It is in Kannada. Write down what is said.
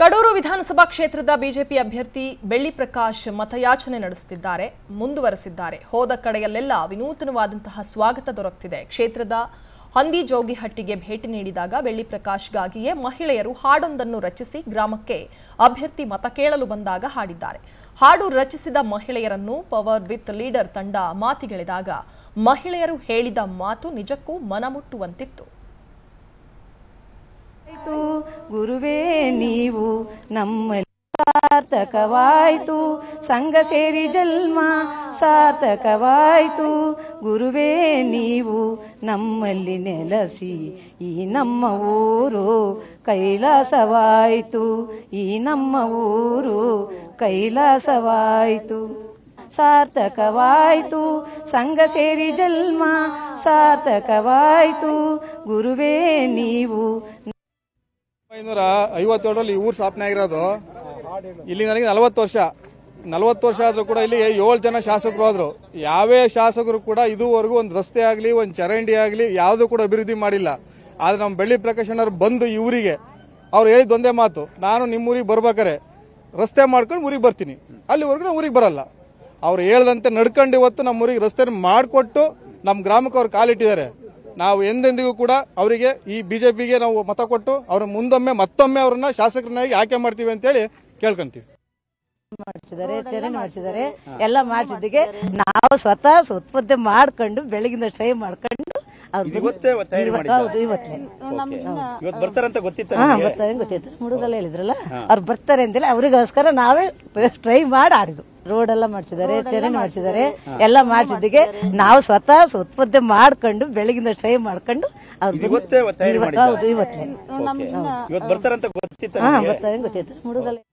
ಕಡೂರು ವಿಧಾನಸಭಾ ಕ್ಷೇತ್ರದ ಬಿಜೆಪಿ ಅಭ್ಯರ್ಥಿ ಬೆಳ್ಳಿ ಪ್ರಕಾಶ್ ಮತಯಾಚನೆ ನಡೆಸುತ್ತಿದ್ದಾರೆ, ಮುಂದುವರೆಸಿದ್ದಾರೆ. ಹೋದ ಕಡೆಯಲ್ಲೆಲ್ಲ ವಿನೂತನವಾದಂತಹ ಸ್ವಾಗತ ದೊರಕುತ್ತಿದೆ. ಕ್ಷೇತ್ರದ ಹಂದಿಜೋಗಿಹಟ್ಟಿಗೆ ಭೇಟಿ ನೀಡಿದಾಗ ಬೆಳ್ಳಿ ಪ್ರಕಾಶ್ಗಾಗಿಯೇ ಮಹಿಳೆಯರು ಹಾಡೊಂದನ್ನು ರಚಿಸಿ ಗ್ರಾಮಕ್ಕೆ ಅಭ್ಯರ್ಥಿ ಮತ ಕೇಳಲು ಬಂದಾಗ ಹಾಡಿದ್ದಾರೆ. ಹಾಡು ರಚಿಸಿದ ಮಹಿಳೆಯರನ್ನು ಪವರ್ ವಿತ್ ಲೀಡರ್ ತಂಡ ಮಾತಿಗೆಳೆದಾಗ ಮಹಿಳೆಯರು ಹೇಳಿದ ಮಾತು ನಿಜಕ್ಕೂ ಮನಮುಟ್ಟುವಂತಿತ್ತು. ಗುರುವೇ ನೀವು ನಮ್ಮಲ್ಲಿ ಸಾರ್ಥಕವಾಯಿತು, ಸಂಘ ಸೇರಿ ಜನ್ಮ ಸಾರ್ಥಕವಾಯಿತು. ಗುರುವೇ ನೀವು ನಮ್ಮಲ್ಲಿ ನೆಲೆಸಿ ಈ ನಮ್ಮ ಊರು ಕೈಲಾಸವಾಯಿತು, ಈ ನಮ್ಮ ಊರು ಕೈಲಾಸವಾಯಿತು. ಸಾರ್ಥಕವಾಯಿತು ಸಂಘ ಸೇರಿ ಜನ್ಮ ಸಾರ್ಥಕವಾಯಿತು. ಗುರುವೇ ನೀವು 1957ರಲ್ಲಿ ಊರು ಸ್ಥಾಪನೆ ಆಗಿರೋದು. ಇಲ್ಲಿ ನನಗೆ 40 ವರ್ಷ ಆದ್ರೂ ಕೂಡ ಇಲ್ಲಿ 7 ಜನ ಶಾಸಕರು ಆದ್ರು. ಯಾವೇ ಶಾಸಕರು ಕೂಡ ಇದುವರೆಗೂ ಒಂದು ರಸ್ತೆ ಆಗಲಿ ಒಂದು ಚರಂಡಿ ಆಗಲಿ ಯಾವುದು ಕೂಡ ಅಭಿವೃದ್ಧಿ ಮಾಡಿಲ್ಲ. ಆದ್ರೆ ನಮ್ಮ ಬೆಳ್ಳಿ ಪ್ರಕಾಶ್ ಅಣ್ಣವ್ರು ಬಂದು ಈ ಊರಿಗೆ ಅವ್ರು ಹೇಳಿದ ಒಂದೇ ಮಾತು, ನಾನು ನಿಮ್ಮ ಊರಿಗೆ ಬರ್ಬೇಕಾರೆ ರಸ್ತೆ ಮಾಡ್ಕೊಂಡು ಊರಿಗೆ ಬರ್ತೀನಿ, ಅಲ್ಲಿವರೆಗೂ ನಾವು ಊರಿಗೆ ಬರಲ್ಲ. ಅವ್ರು ಹೇಳ್ದಂತೆ ನಡ್ಕೊಂಡು ಇವತ್ತು ನಮ್ಮ ಊರಿಗೆ ರಸ್ತೆ ಮಾಡಿಕೊಟ್ಟು ನಮ್ಮ ಗ್ರಾಮಕ್ಕೆ ಅವ್ರು ಕಾಲಿಟ್ಟಿದ್ದಾರೆ. ನಾವು ಎಂದೆಂದಿಗೂ ಕೂಡ ಅವರಿಗೆ ಈ ಬಿಜೆಪಿಗೆ ನಾವು ಮತ ಕೊಟ್ಟು ಅವ್ರ ಮತ್ತೊಮ್ಮೆ ಅವ್ರನ್ನ ಶಾಸಕರನ್ನಾಗಿ ಆಯ್ಕೆ ಮಾಡ್ತೀವಿ ಅಂತೇಳಿ ಕೇಳ್ಕೊಂತೀವಿ. ಮಾಡಿಸಿದ್ದಾರೆ ಎಲ್ಲ ಮಾಡಿಸಿದ್ದಕ್ಕೆ ನಾವು ಸ್ವತಃ ಉತ್ಪತ್ತಿ ಮಾಡ್ಕೊಂಡು ಬೆಳಗಿನ ಟ್ರೈ ಮಾಡ್ಕೊಂಡು ಗೊತ್ತಿತ್ತು. ಹುಡುಗಲ್ಲ ಹೇಳಿದ್ರಲ್ಲ ಅವ್ರು ಬರ್ತಾರೆ ಅಂತೇಳಿ ಅವ್ರಿಗೋಸ್ಕರ ನಾವೇ ಟ್ರೈ ಮಾಡಿ ಆಡಿದ್ವು. ರೋಡ್ ಎಲ್ಲ ಮಾಡಿಸಿದ್ದಾರೆ, ಚರಂಡಿ ಮಾಡಿಸಿದ್ದಾರೆ, ಎಲ್ಲ ಮಾಡಿಸಿದ್ದಕ್ಕೆ ನಾವು ಸ್ವತಃ ಉತ್ಪತ್ತಿ ಮಾಡ್ಕೊಂಡು ಬೆಳಗಿನ ಟ್ರೈ ಮಾಡ್ಕೊಂಡು ಬರ್ತಾರೆ ಗೊತ್ತಿತ್ತು. ಹುಡುಗಲ್ಲ